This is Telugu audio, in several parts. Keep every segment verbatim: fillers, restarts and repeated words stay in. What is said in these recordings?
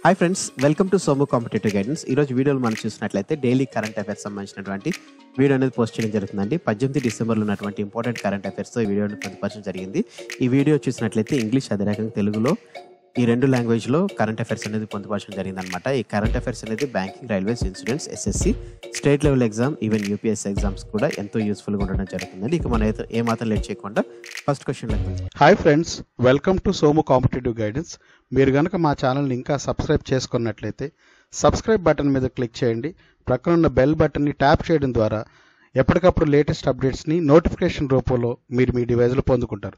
Hi friends, welcome to Somu competitive guidance. ఈ రోజు వీడియోలో మనం చూసినట్లయితే డైలీ కరెంట్ అఫైర్స్ సంబంధించినటువంటి వీడియో అనేది పోస్ట్ చేయడం జరుగుతుందండి. పద్దెనిమిది డిసెంబర్లో ఉన్నటువంటి ఇంపార్టెంట్ కరెంట్ అఫైర్స్తో ఈ వీడియోని పొందుపరచడం జరిగింది. ఈ వీడియో చూసినట్లయితే ఇంగ్లీష్, అదే రకంగా తెలుగులో ఈ రెండు లాంగ్వేజ్లో కరెంట్ అఫైర్స్ అనేది పొందుపరచడం జరిగింది అనమాట. ఈ కరెంట్ అఫైర్స్ అనేది banking, railways, insurance, SSC, state level exam, even UPSC exams కూడా ఎంతో యూస్ఫుల్గా ఉండడం జరుగుతుందండి. ఇక మనం అయితే ఏమాత్రం లేట్ చేయకుండా ఫస్ట్ క్వశ్చన్లోకి వెళ్దాం. Hi friends, welcome to Somu competitive guidance. మీరు కనుక మా ఛానల్ని ఇంకా సబ్స్క్రైబ్ చేసుకున్నట్లయితే సబ్స్క్రైబ్ బటన్ మీద క్లిక్ చేయండి. ప్రక్కన ఉన్న బెల్ బటన్ని ట్యాప్ చేయడం ద్వారా ఎప్పటికప్పుడు లేటెస్ట్ అప్డేట్స్ని నోటిఫికేషన్ రూపంలో మీరు మీ డివైజ్లో పొందుకుంటారు.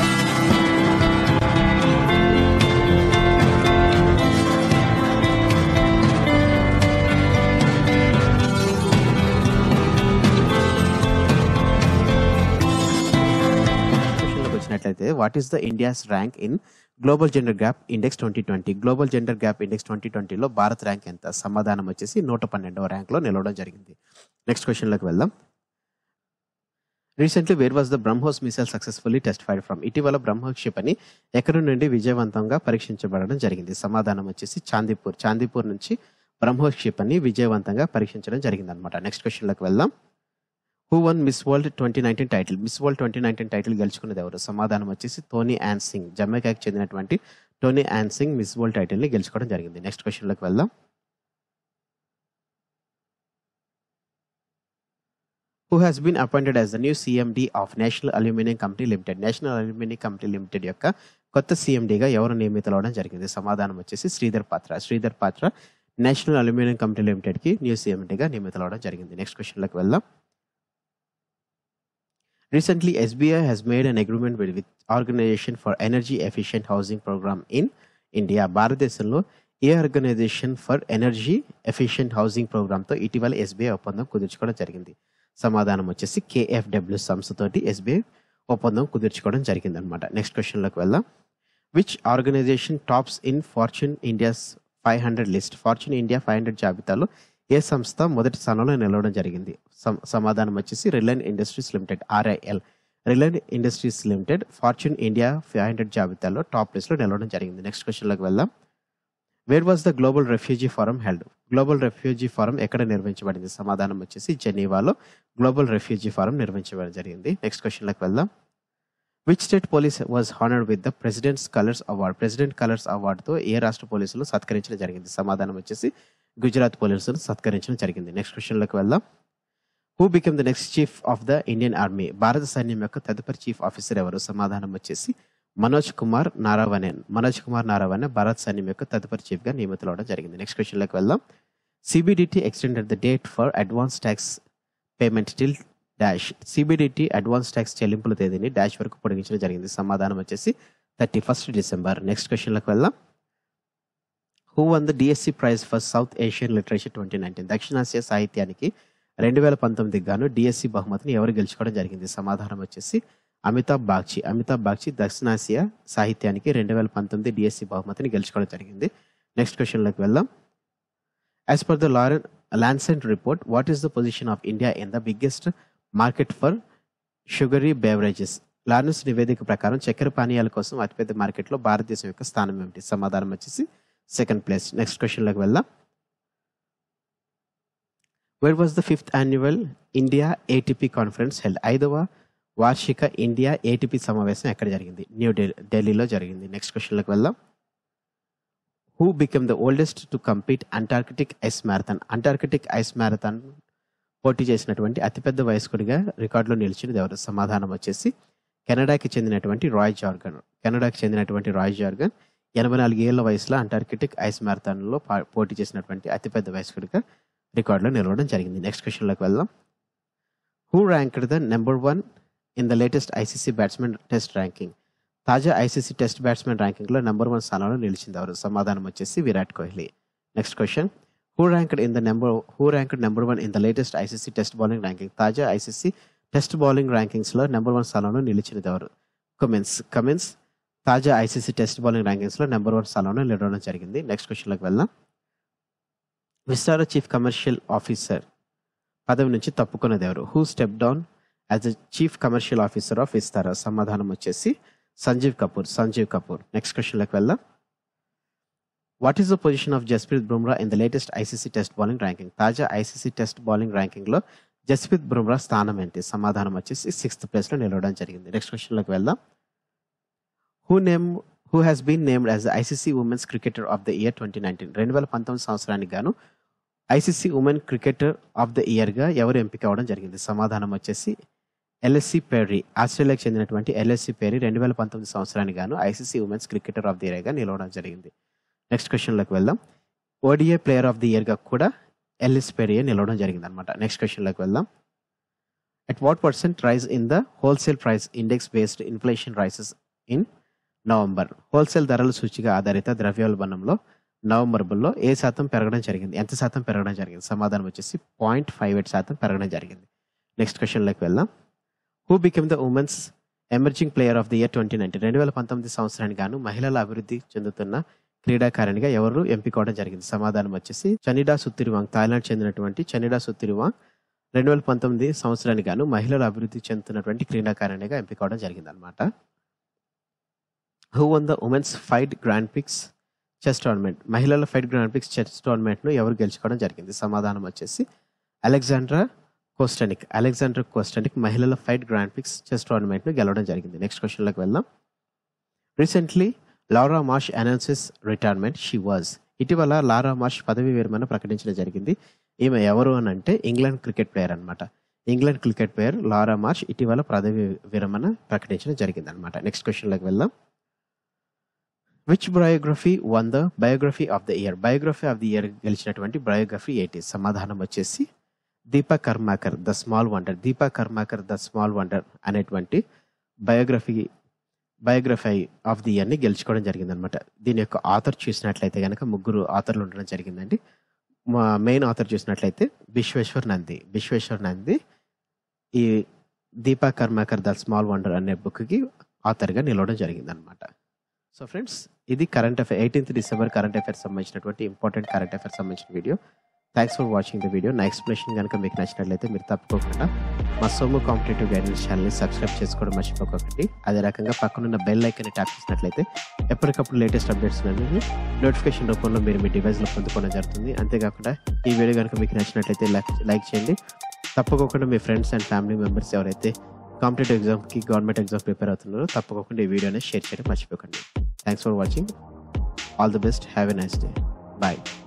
వచ్చినట్లయితే what is the India's rank in global gender gap index twenty twenty global gender gap index twenty ట్వంటీలో భారత్ ర్యాంక్ ఎంత? సమాధానం వచ్చేసి నూట పన్నెండవ ర్యాంక్లో నిలవడం జరిగింది. నెక్స్ట్ క్వశ్చన్లోకి వెళ్దాం. Recently where was the BrahMos missile successfully test fire from? ఇటీవల బ్రహ్మోస్ క్షిపణి ఎక్కడి నుండి విజయవంతంగా పరీక్షించబడడం జరిగింది? సమాధానం వచ్చేసి చాందీపూర్. చాందీపూర్ నుంచి బ్రహ్మోస్ క్షిపణి విజయవంతంగా పరీక్షించడం జరిగింది అనమాట. నెక్స్ట్ క్వశ్చన్లోకి వెళ్దాం. Who won miss world twenty nineteen title? Miss world twenty nineteen title గెలుచుకున్నది ఎవరు? సమాధానం వచ్చేసి టోనీ యాన్ సింగ్. జమైకాకి చెందినటువంటి Toni Ann Singh miss world టైటిల్ని గెలుచుకోవడం జరిగింది. నెక్స్ట్ క్వశ్చన్లోకి వెళ్దాం. Who has been appointed as the new CMD of national aluminium company limited? National aluminium company limited యొక్క కొత్త సిఎండిగా ఎవరు నియమితులవడం జరిగింది? సమాధానం వచ్చేసి Sridhar Patra. Sridhar Patra national aluminium company లిమిటెడ్కి న్యూ సిఎండిగా నియమితులవడం జరిగింది. నెక్స్ట్ క్వశ్చన్లోకి వెళ్దాం. Recently, S B I has made an agreement with, with Organization for Energy Efficient Housing Program in India. భారతదేశంలో ఏ organization for energy efficient housing ప్రోగ్రామ్తో ఇటీవల ఎస్బీఐ ఒప్పందం కుదుర్చుకోవడం జరిగింది? సమాధానం వచ్చేసి కేఎఫ్డబ్ల్యూ సంస్థతోటి ఎస్బీఐ ఒప్పందం కుదుర్చుకోవడం జరిగింది అనమాట. నెక్స్ట్ క్వశ్చన్లోకి వెళ్దాం. Which organization tops in Fortune India's five hundred list? Fortune India five hundred జాబితాలో ఏ సంస్థ మొదటి స్థానంలో నిలవడం జరిగింది? సమాధానం వచ్చేసి Reliance Industries Limited, RIL. Reliance Industries Limited Fortune India five hundred జాబితాలో టాప్ లిస్ట్లో నిలవడం జరిగింది. నెక్స్ట్ క్వశ్చన్లోకి వెళ్దాం. Where was the global refugee forum held? Global refugee forum ఎక్కడ నిర్వహించబడింది? సమాధానం వచ్చేసి జెనీవాలో గ్లోబల్ రెఫ్యూజీ ఫోరం నిర్వహించబడడం జరిగింది. నెక్స్ట్ క్వశ్చన్లోకి వెళ్దాం. Which state police was honoured with the president's colours award? President colours అవార్డుతో ఏ రాష్ట్ర పోలీసులు సత్కరించడం జరిగింది? సమాధానం వచ్చేసి గుజరాత్ పోలీసులు సత్కరించడం జరిగింది. నెక్స్ట్ క్వశ్చన్లోకి వెళ్దాం. Who become the next chief of the Indian army? భారత సైన్యం యొక్క తదుపరి చీఫ్ ఆఫీసర్ ఎవరు? సమాధానం వచ్చేసి మనోజ్ కుమార్ నారావణే. మనోజ్ కుమార్ నారావణే భారత సైన్యం యొక్క తదుపరి చీఫ్గా నియమితులవడం జరిగింది. నెక్స్ట్ క్వశ్చన్లోకి వెళ్దాం. CBDT extended the date for advance tax payment till dash? CBDT advance tax చెల్లింపుల తేదీని డాష్ వరకు పొడిగించడం జరిగింది. సమాధానం వచ్చేసి థర్టీ ఫస్ట్ డిసెంబర్. నెక్స్ట్ క్వశ్చన్లోకి వెళ్దాం. Who won the DSC prize for South Asian literature twenty nineteen? దక్షిణాసియా సాహిత్యానికి రెండు వేల పంతొమ్మిదికి గాను డిఎస్సి బహుమతిని ఎవరు గెలుచుకోవడం జరిగింది? సమాధానం వచ్చేసి అమితాబ్ బాగ్చి. అమితాబ్ బాగ్చి దక్షిణాసియా సాహిత్యానికి రెండు వేల పంతొమ్మిది డిఎస్సి బహుమతిని గెలుచుకోవడం జరిగింది. నెక్స్ట్ క్వశ్చన్లోకి వెళ్దాం. As per the Lauren Lancet report, what is the position of India in the biggest market for sugary beverages? Lawrence నివేదిక ప్రకారం చక్కెర పానీయాల కోసం అతిపెద్ద మార్కెట్లో భారతదేశం యొక్క స్థానం ఏమిటి? సమాధానం వచ్చేసి సెకండ్ ప్లేస్. నెక్స్ట్ క్వశ్చన్లోకి వెళ్దాం. Where was the fifth annual India ATP conference held? ఐదవ వార్షిక ఇండియా ఏటీపీ సమావేశం ఎక్కడ జరిగింది? న్యూ ఢిల్లీ ఢిల్లీలో జరిగింది. నెక్స్ట్ క్వశ్చన్లోకి వెళ్దాం. Who become the oldest to compete Antarctic ice marathon? Antarctic ice marathon పోటీ చేసినటువంటి అతిపెద్ద వయస్కుడిగా రికార్డులో నిలిచినది ఎవరు? సమాధానం వచ్చేసి కెనడాకి చెందినటువంటి రాయ్ జార్గన్. కెనడాకి చెందినటువంటి రాయ్ జార్గన్ ఎనభై నాలుగు ఏళ్ల వయసులో అంటార్కిటిక్ ఐస్ మ్యారథాన్లో పోటీ చేసినటువంటి అతిపెద్ద వయస్కుడిగా రికార్డులో నిలవడం జరిగింది. నెక్స్ట్ క్వశ్చన్లోకి వెళ్దాం. Who ranked the number one in the latest ICC batsmen test ranking? తాజా ఐసీసీ టెస్ట్ బ్యాట్స్మెన్ ర్యాంకింగ్లో నెంబర్ వన్ స్థానంలో నిలిచింది ఎవరు? సమాధానం వచ్చేసి Virat Kohli. Next question. Who ranked in the number who ranked number one in the latest ICC test bowling ranking? తాజా ఐసీసీ టెస్ట్ బౌలింగ్ ర్యాంకింగ్స్లో నెంబర్ వన్ స్థానంలో నిలిచినది ఎవరు? కమిన్స్. కమిన్స్ తాజా ఐసీసీ టెస్ట్ బౌలింగ్ ర్యాంకింగ్స్లో నెంబర్ వన్ స్థానంలో నిలవడం జరిగింది. నెక్స్ట్ క్వశ్చన్లోకి వెళ్దాం. విస్టారా చీఫ్ కమర్షియల్ ఆఫీసర్ పదవి నుంచి తప్పుకున్నది ఎవరు? Who step down as the chief commercial officer of Vistara? సమాధానం వచ్చేసి సంజీవ్ కపూర్. సంజీవ్ కపూర్. నెక్స్ట్ క్వశ్చన్లోకి వెళ్దాం. What is the position of Jasprit Bumrah in the latest ICC test bowling ranking? తాజా ఐసీసీ టెస్ట్ బౌలింగ్ ర్యాంకింగ్లో జస్ప్రీత్ బుమ్రా స్థానం ఏంటి? సమాధానం వచ్చేసి సిక్స్త్ ప్లేస్లో నిలవడం జరిగింది. నెక్స్ట్ క్వశ్చన్లోకి వెళ్దాం. Who name who has been named as the ICC women's cricketer of the year twenty nineteen? రెండు వేల పంతొమ్మిది సంవత్సరానికి గాను ICC women cricketer of the ఇయర్గా ఎవరు ఎంపిక అవ్వడం జరిగింది? సమాధానం వచ్చేసి ఎల్ఎస్సి పెర్రీ. ఆస్ట్రేలియాకి చెందినటువంటి ఎల్ఎస్సి పెర్రీ రెండు వేల పంతొమ్మిది సంవత్సరానికి గాను ICC women's cricketer of the ఇయర్గా నిలవడం జరిగింది. నెక్స్ట్ క్వశ్చన్లోకి వెళ్దాం. ఓడిఐ ప్లేయర్ ఆఫ్ ది ఇయర్గా కూడా ఎల్ఎస్ పెర్రీ నిలవడం జరిగింది అనమాట. నెక్స్ట్ క్వశ్చన్లోకి వెళ్దాం. At what percent rise in the wholesale price index based inflation rises in November? Wholesale ధరల సూచిక ఆధారిత ద్రవ్యోల్బణంలో నవంబర్లో ఏ శాతం పెరగడం జరిగింది? ఎంత శాతం పెరగడం జరిగింది? సమాధానం వచ్చేసి పాయింట్ ఫైవ్ ఎయిట్ శాతం పెరగడం జరిగింది. నెక్స్ట్ క్వశ్చన్లోకి వెళ్దాం. Who became the women's emerging player of the year twenty nineteen? రెండు వేల పంతొమ్మిది సంవత్సరానికి గాను మహిళల అభివృద్ధి చెందుతున్న క్రీడాకారిణిగా ఎవరు ఎంపికవడం జరిగింది? సమాధానం వచ్చేసి చనిడా సుత్తిరివాంగ్. థాయిలాండ్ చెందినటువంటి చనిడా సుత్తిరివాంగ్ రెండు వేల పంతొమ్మిది సంవత్సరానికి గాను మహిళల అభివృద్ధి చెందుతున్నటువంటి క్రీడాకారిణిగా ఎంపికవడం జరిగింది అనమాట. Who won the women's FIDE grand prix chess tournament? మహిళల ఫైట్ గ్రాండ్ పిక్స్ చెస్ టోర్నమెంట్ను ఎవరు గెలుచుకోవడం జరిగింది? సమాధానం వచ్చేసి అలెగ్జాండ్రా కోస్టనిక్. అలెగ్జాండ్రా కోస్టనిక్ మహిళల ఫైట్ గ్రాండ్ పిక్స్ చెస్ టోర్నమెంట్ను గెలవడం జరిగింది. నెక్స్ట్ క్వశ్చన్లోకి వెళ్దాం. Recently Laura Marsh announces retirement. She was. ఇటీవల లారా మార్ష్ పదవి విరమణ ప్రకటించడం జరిగింది. ఈమె ఎవరు అని అంటే ఇంగ్లాండ్ క్రికెట్ ప్లేయర్ అనమాట. England cricket player Laura Marsh ఇటీవల పదవి విరమణ ప్రకటించడం జరిగింది అనమాట. నెక్స్ట్ క్వశ్చన్లోకి వెళ్దాం. Which biography won the biography of the year? Biography of the year గెలిచినటువంటి బయోగ్రఫీ ఏంటి? సమాధానం వచ్చేసి Deepa Karmakar the small wonder. Deepa Karmakar the small wonder అనేటువంటి బయోగ్రఫీ బయోగ్రఫీ ఆఫ్ ది ఇయర్ని గెలుచుకోవడం జరిగింది అనమాట. దీని యొక్క ఆథర్ చూసినట్లయితే కనుక ముగ్గురు ఆథర్లు ఉండడం జరిగిందండి. మా మెయిన్ ఆథర్ చూసినట్లయితే విశ్వేశ్వర్ నంది. విశ్వేశ్వర్ నంది ఈ Deepa Karmakar the small wonder అనే బుక్కి ఆథర్గా నిలవడం జరిగింది అనమాట. సో ఫ్రెండ్స్, ఇది current affair eighteenth December current affairs సంబంధించినటువంటి ఇంపార్టెంట్ కరెంట్ అఫైర్స్ సంబంధించిన video. Thanks for watching the video. నా ఎక్స్ప్లెనేషన్ కనుక మీకు నచ్చినట్లయితే మీరు తప్పకోకుండా మా సోము కాంపిటేటివ్ గైడెన్స్ ఛానల్ని సబ్స్క్రైబ్ చేసుకోవడం మర్చిపోకండి. అదే రకంగా పక్కనున్న బెల్ ఐకాన్ని ట్యాప్ చేసినట్లయితే ఎప్పటికప్పుడు లేటెస్ట్ అప్డేట్స్ అనేది నోటిఫికేషన్ రూపంలో మీరు మీ డివైస్లో పొందుకోవడం జరుగుతుంది. అంతేకాకుండా ఈ వీడియో కనుక మీకు నచ్చినట్లయితే లైక్ చేయండి. తప్పకోకుండా మీ ఫ్రెండ్స్ అండ్ ఫ్యామిలీ మెంబర్స్ ఎవరైతే కాంపిటేటివ్ ఎగ్జామ్కి గవర్నమెంట్ ఎగ్జామ్ ప్రిపేర్ అవుతున్నారో తప్పకోకుండా ఈ వీడియోని షేర్ చేయడం మర్చిపోకండి. Thanks for watching. All the best. Have a nice day. Bye.